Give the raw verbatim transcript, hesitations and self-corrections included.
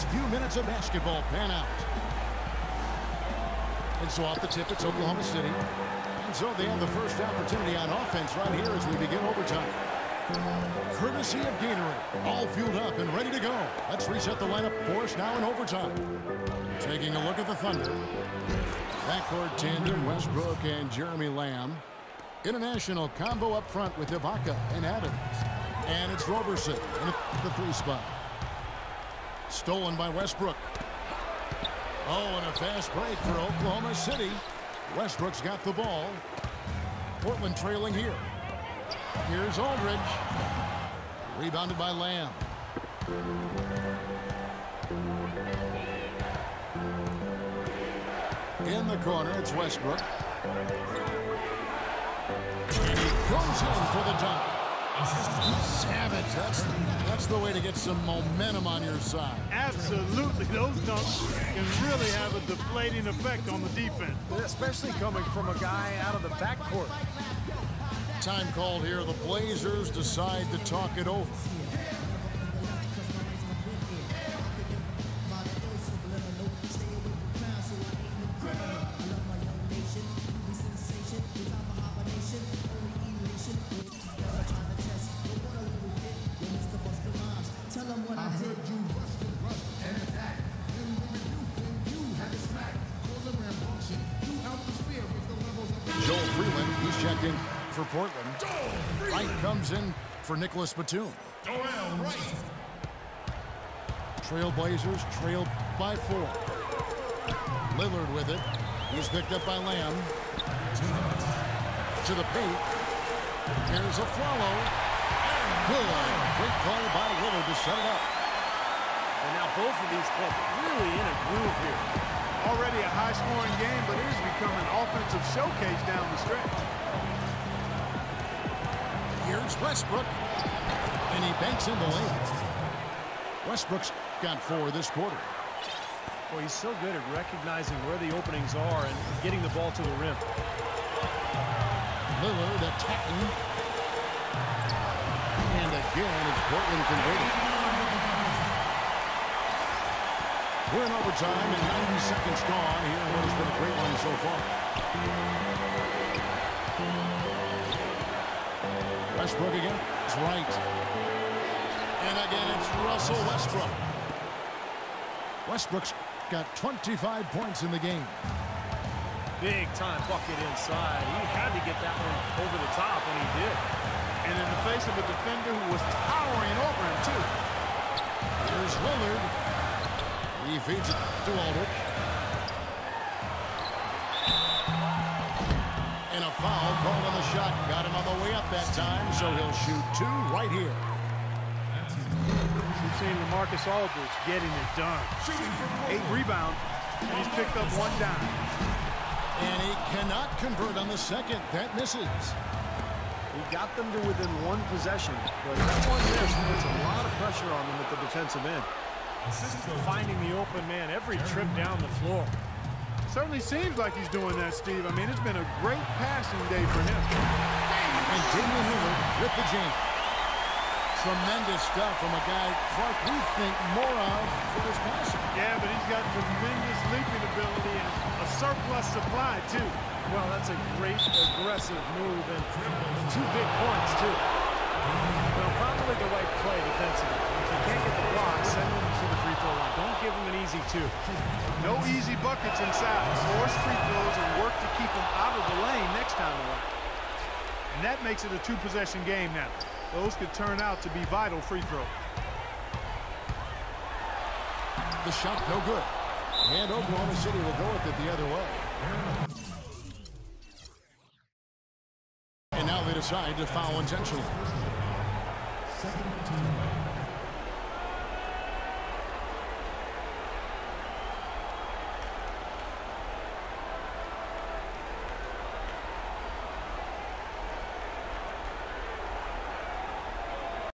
few minutes of basketball pan out. And so off the tip, it's Oklahoma City. And so they have the first opportunity on offense right here as we begin overtime. Courtesy of Gatorade, all fueled up and ready to go. Let's reset the lineup for us now in overtime. Taking a look at the Thunder. Backcourt tandem, Westbrook and Jeremy Lamb. International combo up front with Ibaka and Adams. And it's Roberson in the three spot. Stolen by Westbrook. Oh, and a fast break for Oklahoma City. Westbrook's got the ball. Portland trailing here. Here's Aldridge. Rebounded by Lamb. In the corner, it's Westbrook. And he goes in for the dunk. Savage. That's, that's the way to get some momentum on your side. Absolutely. Those dunks can really have a deflating effect on the defense. Especially coming from a guy out of the backcourt. Time called here. The Blazers decide to talk it over. Joel Freeland, he's checked in for Portland. Wright comes in for Nicholas Batum. Trailblazers trailed by four. Lillard with it. He's picked up by Lamb. To the paint. Here's a follow. Good. Great call by Lillard to set it up. And now both of these clubs really in a groove here. Already a high-scoring game, but it has become an offensive showcase down the stretch. Here's Westbrook, and he banks in the lane. Westbrook's got four this quarter. Well, he's so good at recognizing where the openings are and getting the ball to the rim. Lillard attacking. And again, it's Portland converting. We're in overtime and ninety seconds gone here in what has been a great one so far. Westbrook again. It's Wright. And again, it's Russell Westbrook. Westbrook's got twenty-five points in the game. Big time bucket inside. He had to get that one over the top, and he did. And in the face of a defender who was towering over him, too. Here's Lillard. He feeds it to Aldridge. And a foul called on the shot. Got him on the way up that time, so he'll shoot two right here. We've seen LaMarcus Aldridge getting it done. Eight rebounds, and he's picked up one dime. And he cannot convert on the second. That misses. He got them to within one possession, but that one miss puts a lot of pressure on them at the defensive end. Finding the open man every trip down the floor. Certainly seems like he's doing that, Steve. I mean, it's been a great passing day for him. And Damian Lillard with the jam. Tremendous stuff from a guy, Clark, we think more of for his passing. Yeah, but he's got tremendous leaping ability and a surplus supply, too. Well, that's a great aggressive move and two big points, too. Well, probably the right play defensively. If you can't get the block, send them to the free throw line. Don't give them an easy two. No easy buckets inside. Force free throws and work to keep them out of the lane next time around. And that makes it a two-possession game now. Those could turn out to be vital free throws. The shot no good. And Oklahoma City will go with it the other way. And now they decide to foul intentionally. Second team.